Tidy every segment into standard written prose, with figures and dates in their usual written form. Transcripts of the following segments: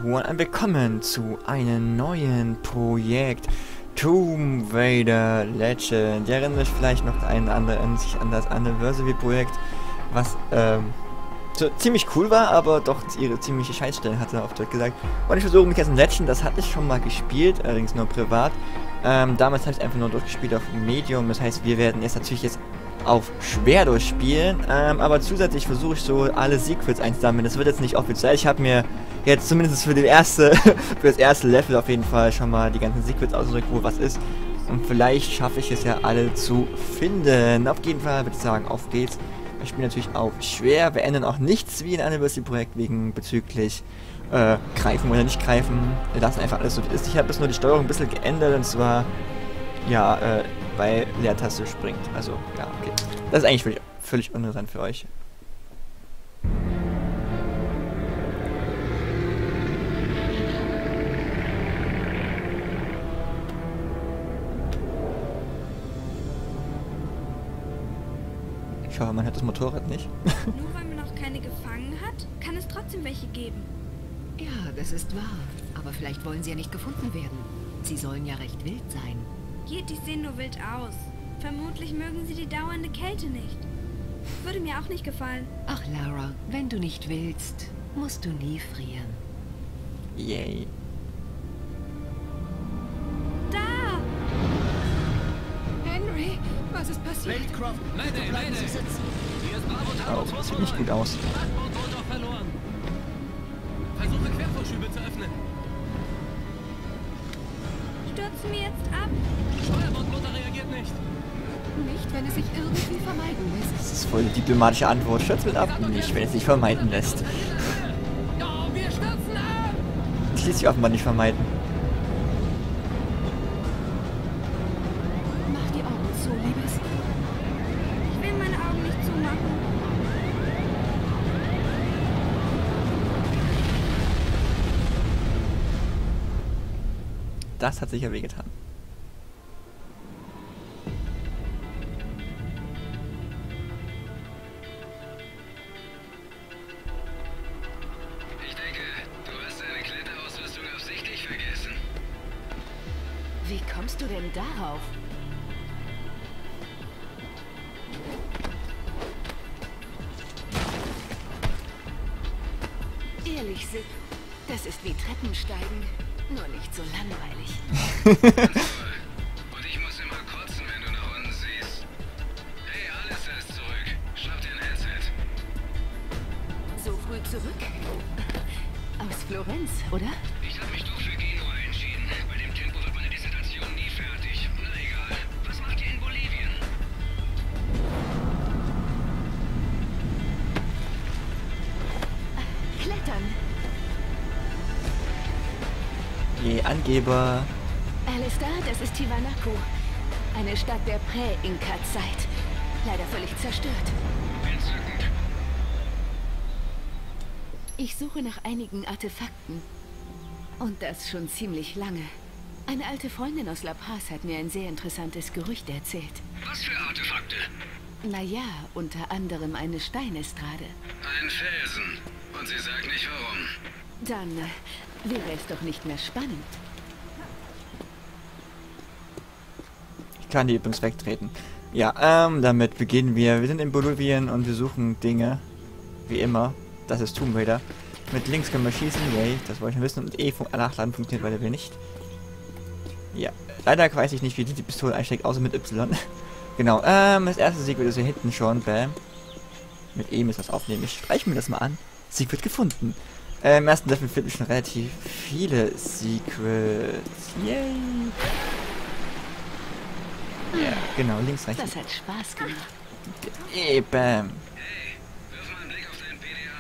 everyone and willkommen zu einem neuen Projekt Tomb Raider Legend. Ihr erinnert euch vielleicht noch der eine oder andere an sich an das Anniversary-Projekt, was so ziemlich cool war, aber doch ihre ziemliche Scheißstelle hatte, auf Deutsch gesagt. Und ich versuche mich jetzt in Legend, das hatte ich schon mal gespielt, allerdings nur privat. Damals habe ich einfach nur durchgespielt auf Medium, das heißt, wir werden jetzt auf schwer durchspielen, aber zusätzlich versuche ich so alle Secrets einzusammeln. Das wird jetzt nicht offiziell. Ich habe mir jetzt zumindest für das erste Level auf jeden Fall schon mal die ganzen Secrets ausgedrückt, wo was ist. Und vielleicht schaffe ich es ja alle zu finden. Auf jeden Fall würde ich sagen, auf geht's. Wir spielen natürlich auf schwer. Wir ändern auch nichts wie ein Anniversary-Projekt bezüglich greifen oder nicht greifen. Wir lassen einfach alles so wie es ist. Ich habe jetzt nur die Steuerung ein bisschen geändert, und zwar ja, bei Leertaste springt. Also, ja, okay. Das ist eigentlich völlig uninteressant für euch. Ich hoffe, man hört das Motorrad nicht. Nur weil man noch keine gefangen hat, kann es trotzdem welche geben. Ja, das ist wahr. Aber vielleicht wollen sie ja nicht gefunden werden. Sie sollen ja recht wild sein. Yetis sehen nur wild aus. Vermutlich mögen sie die dauernde Kälte nicht. Würde mir auch nicht gefallen. Ach, Lara, wenn du nicht willst, musst du nie frieren. Yay. Da! Henry, was ist passiert? Mayday! Hier ist Bravo Oh, sieht nicht gut aus. Startboot wurde doch verloren. Versuche Quervorschübe zu öffnen. Stürzen wir jetzt ab? Steuerbordmotor reagiert nicht. Nicht, wenn es sich irgendwie vermeiden lässt. Das ist voll die diplomatische Antwort. Stürzt mit ab? Nicht, wenn es sich vermeiden lässt. Oh, wir stürzen ab! Das lässt sich offenbar nicht vermeiden. Mach die Augen zu, Liebes. Ich will meine Augen nicht zumachen. Das hat sicher wehgetan. Ich denke, du hast deine Kletterausrüstung absichtlich vergessen. Wie kommst du denn darauf? Ehrlich, Sid, das ist wie Treppensteigen, nur nicht so langweilig. Und ich muss immer kotzen, wenn du nach unten siehst. Hey, Alistair ist zurück. Schnapp dir ein Headset. So früh zurück? Aus Florenz, oder? Ich habe mich doch für Genua entschieden. Bei dem Tempo wird meine Dissertation nie fertig. Na egal. Was macht ihr in Bolivien? Klettern. Je Angeber. Alistair, das ist Tiwanaku. Eine Stadt der Prä-Inka-Zeit. Leider völlig zerstört. Entzückend. Ich suche nach einigen Artefakten. Und das schon ziemlich lange. Eine alte Freundin aus La Paz hat mir ein sehr interessantes Gerücht erzählt. Was für Artefakte? Naja, unter anderem eine Steinestrade. Ein Felsen. Und sie sagt nicht warum. Dann wäre es doch nicht mehr spannend. Ich kann die übrigens wegtreten. Ja, damit beginnen wir. Wir sind in Bolivien und wir suchen Dinge. Wie immer. Das ist Tomb Raider. Mit links können wir schießen. Yay, das wollte ich wissen. Und nachladen funktioniert bei der nicht. Ja, leider weiß ich nicht, wie die Pistole einsteckt, außer mit Y. Genau, das erste Secret ist hier hinten schon. Bam. Mit E müssen wir das aufnehmen. Ich streiche mir das mal an. Secret gefunden. Im ersten Level finden wir schon relativ viele Secrets. Yay. Ja, genau, links, rechts. Das hat Spaß gemacht. Bam. Hey, wirf mal einen Blick auf deinen PDA.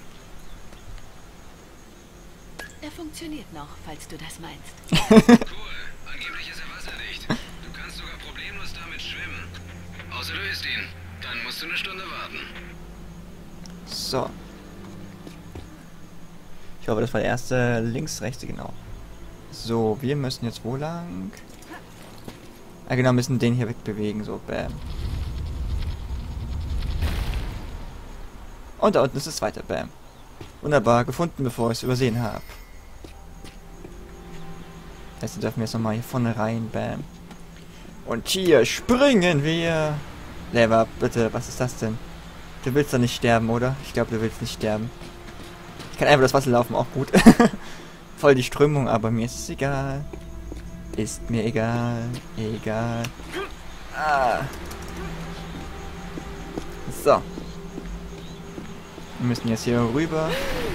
Er funktioniert noch, falls du das meinst. Cool. Angeblich ist er wasserdicht. Du kannst sogar problemlos damit schwimmen. Außer du isst ihn. Dann musst du eine Stunde warten. So. Ich hoffe, das war der erste links, rechts, genau. So, wir müssen jetzt wo lang? Ah, genau, müssen den hier wegbewegen, so, bam. Und da unten ist das zweite, bam. Wunderbar, gefunden, bevor ich es übersehen habe. Jetzt dürfen wir jetzt nochmal hier vorne rein. Bam. Und hier springen wir. Lever, bitte, was ist das denn? Du willst doch nicht sterben, oder? Ich glaube, du willst nicht sterben. Ich kann einfach das Wasser laufen, auch gut. Voll die Strömung, aber mir ist es egal. Ist mir egal. Egal. Ah. So. Wir müssen jetzt hier rüber.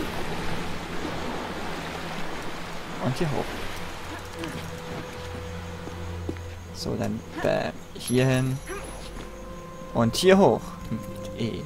Und hier hoch. So, dann bam, hier hin. Und hier hoch. Mit E.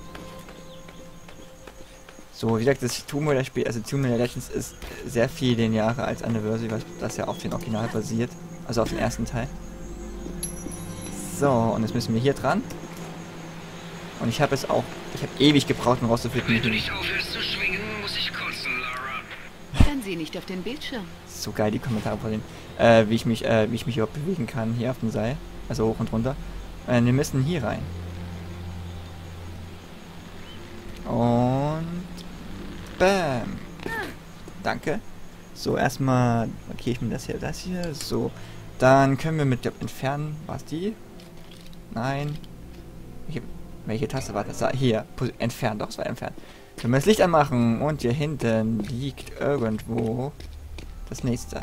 So, wie gesagt, das Tomb Raider Spiel, also Tomb Raider Legends ist sehr viele Jahre als Anniversary, weil das ja auf den Original basiert. Also auf den ersten Teil. So, und jetzt müssen wir hier dran. Und ich habe ewig gebraucht, um rauszufinden. Wenn du nicht aufhörst zu schwingen, muss ich kotzen, Lara. Dann sieh nicht auf den Bildschirm. So geil, die Kommentare von denen. Wie ich mich überhaupt bewegen kann, hier auf dem Seil. Also hoch und runter. Wir müssen hier rein. Und bam. Danke. So, erstmal markiere ich mir das hier. So. Dann können wir mit der entfernen. War es die? Nein. Welche Taste war das? Hier. Entfernen. Doch, es war entfernen. Können wir das Licht anmachen. Und hier hinten liegt irgendwo das nächste.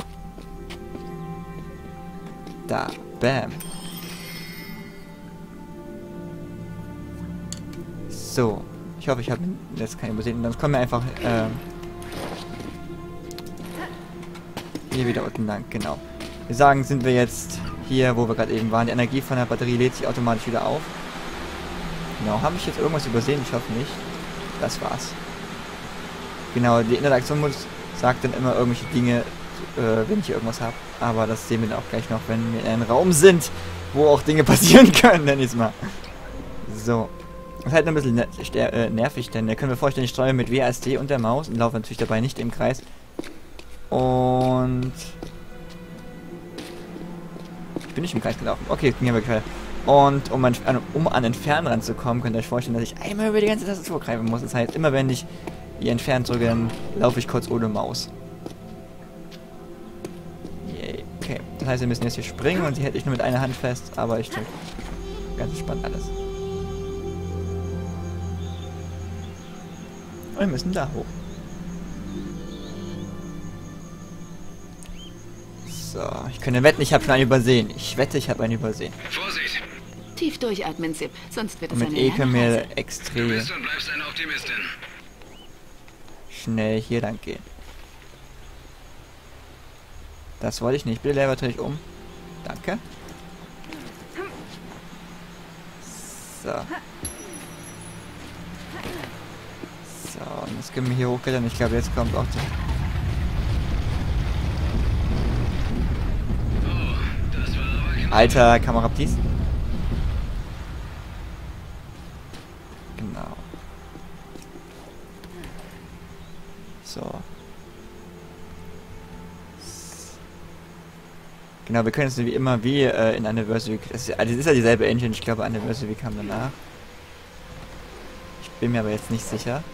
Da. Bam. So. Ich hoffe, ich habe jetzt keinen übersehen. Und dann kommen wir einfach hier wieder unten lang. Genau. Wir sagen, sind wir jetzt hier, wo wir gerade eben waren. Die Energie von der Batterie lädt sich automatisch wieder auf. Genau. Habe ich jetzt irgendwas übersehen? Ich hoffe nicht. Das war's. Genau. Die Interaktionsmodus sagt dann immer irgendwelche Dinge, wenn ich hier irgendwas habe. Aber das sehen wir dann auch gleich noch, wenn wir in einem Raum sind, wo auch Dinge passieren können, nenn ich es mal. So. Das ist halt ein bisschen nervig, denn da können wir vorstellen, ich steuere mit WASD und der Maus und laufe natürlich dabei nicht im Kreis. Und ich bin nicht im Kreis gelaufen. Okay, es ging aber weiter. Und um an Entfernen ranzukommen, könnt ihr euch vorstellen, dass ich einmal über die ganze Tastatur greifen muss. Das heißt, immer wenn ich hier Entfernen drücke, dann laufe ich kurz ohne Maus. Yay. Okay, das heißt, wir müssen jetzt hier springen und sie hätte ich nur mit einer Hand fest, aber ich drücke ganz entspannt alles. Und wir müssen da hoch. So, ich könnte wetten, ich habe schon einen übersehen. Ich wette, ich habe einen übersehen. Vorsicht! Tief durchatmen, Zip, sonst wird es Und mit eine E lange können wir Reise. Du extrem bist und bleibst eine Optimistin. schnell hier lang gehen. Das wollte ich nicht. Bitte leer natürlich um. Danke. So. So, und jetzt können wir hier hochklettern. Ich glaube, jetzt kommt auch die... Oh, das war aber knapp. Alter, Kamera, please. Genau. So. Genau, wir können jetzt wie immer in Anniversary... Das ist ja dieselbe Engine, ich glaube Anniversary kam danach. Ich bin mir aber jetzt nicht sicher.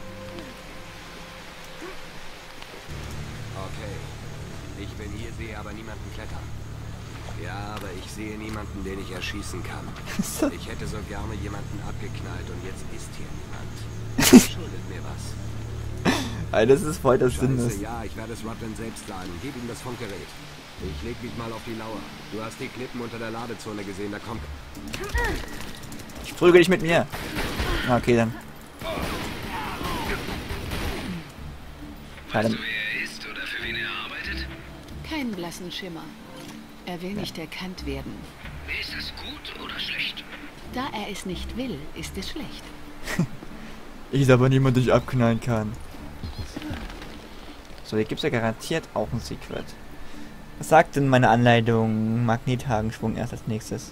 Okay. Ich bin hier, sehe aber niemanden klettern. Ja, aber ich sehe niemanden, den ich erschießen kann. Ich hätte so gerne jemanden abgeknallt und jetzt ist hier niemand. Schuldet mir was. Alter, das ist voll das Sinn. Scheiße, ja, ich werde es Rodman selbst sagen. Gib ihm das Funkgerät. Ich leg mich mal auf die Lauer. Du hast die Klippen unter der Ladezone gesehen, da kommt... Ich prügel dich mit mir. Okay, dann. Weißt du, wer er ist oder für wen er arbeitet? Keinen blassen Schimmer. Er will nicht erkannt werden. Ist das gut oder schlecht? Da er es nicht will, ist es schlecht. Ich aber niemand, den ich abknallen kann. So, hier gibt es ja garantiert auch ein Secret. Was sagt denn meine Anleitung? Magnethagenschwung erst als nächstes.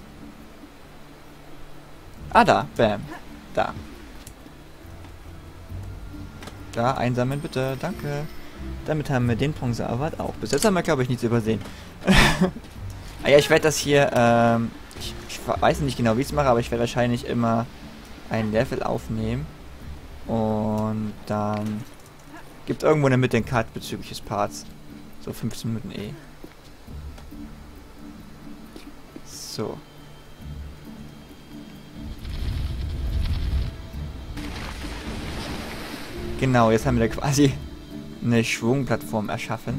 Ah, da. Bam. Da. Da, einsammeln bitte. Danke. Damit haben wir den Bronze-Award auch. Bis jetzt haben wir, glaube ich, nichts übersehen. Ah ja, ich werde das hier, ich weiß nicht genau, wie ich es mache, aber ich werde wahrscheinlich immer ein Level aufnehmen. Und dann gibt irgendwo in der Mitte einen Cut bezüglich des Parts. So 15 Minuten So. Genau, jetzt haben wir da quasi eine Schwungplattform erschaffen.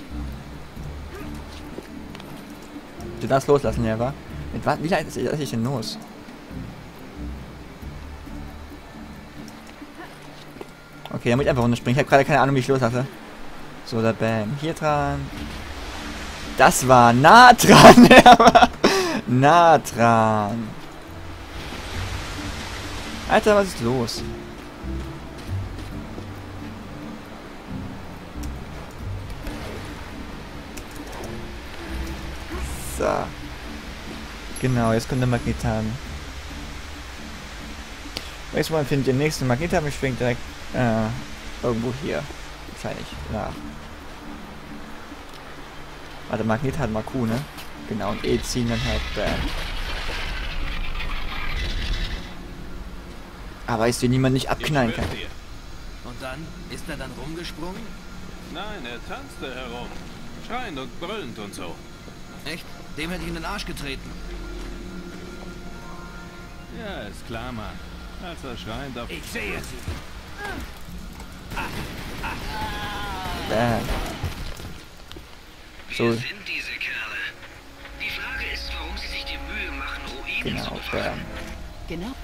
Du darfst loslassen, ja, wa? Wie leicht ist ich denn los? Okay, damit einfach runterspringen. Ich habe gerade keine Ahnung, wie ich loslasse. So, da bam. Hier dran. Das war nah dran. Nah dran. Alter, was ist los? So. Genau, jetzt kommt der Magnetan. Nächstes Mal findet ihr den nächsten Magnetan. Ich springe direkt irgendwo hier. Wahrscheinlich. Ja. Warte, Magnet hat mal Q, ne? Genau, und E ziehen dann halt bam. Aber ist dir niemand nicht abknallen kann. Und dann? Ist er dann rumgesprungen? Nein, er tanzte herum. Schreiend und brüllend und so. Echt? Dem hätte ich in den Arsch getreten. Ja, ist klar, Mann. Als er schreiend auf... Ich sehe sie. Bam. So. Wer sind diese Kerle? Die Frage ist, warum sie sich die Mühe machen, Ruinen zu Genau, befahren. bam. Genau.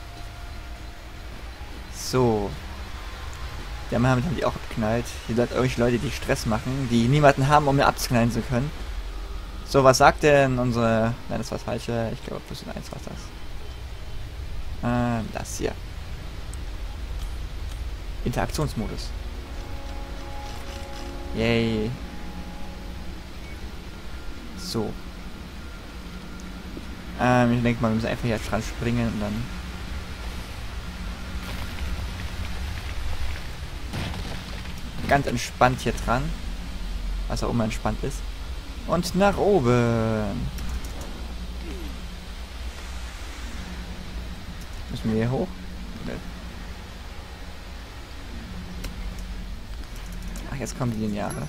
So. Ja, damit haben die auch abgeknallt. Hier sind irgendwelche Leute, die Stress machen, die niemanden haben, um mir abzuknallen zu können. So, was sagt denn unsere... Nein, das war das Falsche. Ich glaube, plus 1 war das. Das hier. Interaktionsmodus. Yay. So. Ich denke mal, wir müssen einfach hier dran springen und dann... ganz entspannt hier dran. Was auch immer entspannt ist. Und nach oben. Müssen wir hier hoch? Nee. Ach, jetzt kommen die Lineare.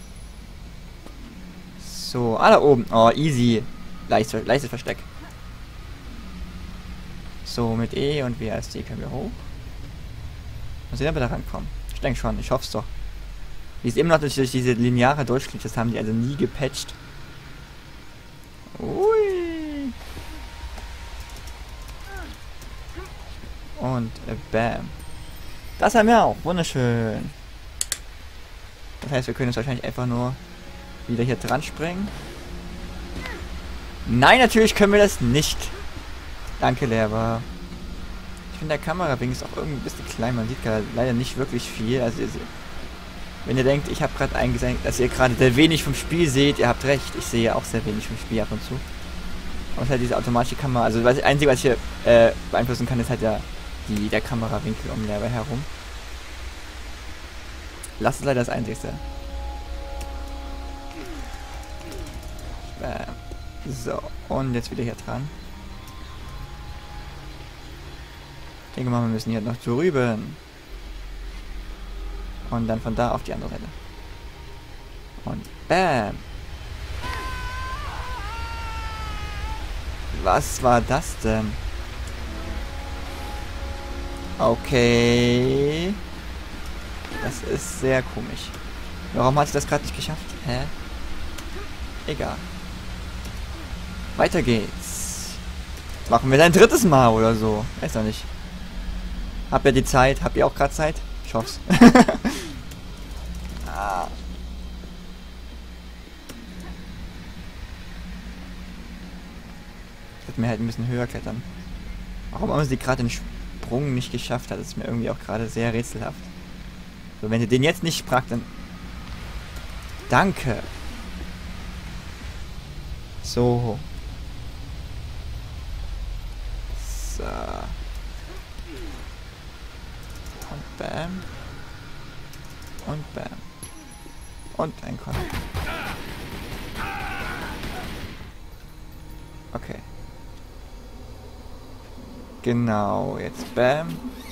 So, da oben. Oh, easy. Leichtes Versteck. So, mit E und WASD können wir hoch. Mal sehen, ob wir da rankommen. Ich denke schon, ich hoffe es doch. Wie es eben noch durch diese Lineare durchklickt, das haben die also nie gepatcht. Ui. Und bam. Das haben wir auch. Wunderschön. Das heißt, wir können jetzt wahrscheinlich einfach nur wieder hier dran springen. Nein, natürlich können wir das nicht. Danke, Lehrer. Ich finde der Kamerawinkel ist auch irgendwie ein bisschen klein. Man sieht gerade leider nicht wirklich viel. Also wenn ihr denkt, ich habe gerade eingesehen, dass ihr gerade sehr wenig vom Spiel seht, ihr habt recht. Ich sehe auch sehr wenig vom Spiel ab und zu. Aber es ist halt diese automatische Kamera. Also das Einzige, was ich hier beeinflussen kann, ist halt der Kamerawinkel um Lehrer herum. Das ist leider das Einzige. So, und jetzt wieder hier dran. Ich denke mal, wir müssen hier noch drüben. Und dann von da auf die andere Seite. Und bam. Was war das denn? Okay. Das ist sehr komisch. Warum hat sie das gerade nicht geschafft? Hä? Egal. Weiter geht's. Machen wir ein drittes Mal oder so. Weiß doch nicht. Habt ihr die Zeit? Habt ihr auch gerade Zeit? Ich hoff's. Ah. Ich würde mir halt ein bisschen höher klettern. Warum sie gerade den Sprung nicht geschafft hat, ist mir irgendwie auch gerade sehr rätselhaft. So, wenn ihr den jetzt nicht fragt, dann... Danke. So. So. Und bam. Und bam. Und ein Konter. Okay. Genau, jetzt bam.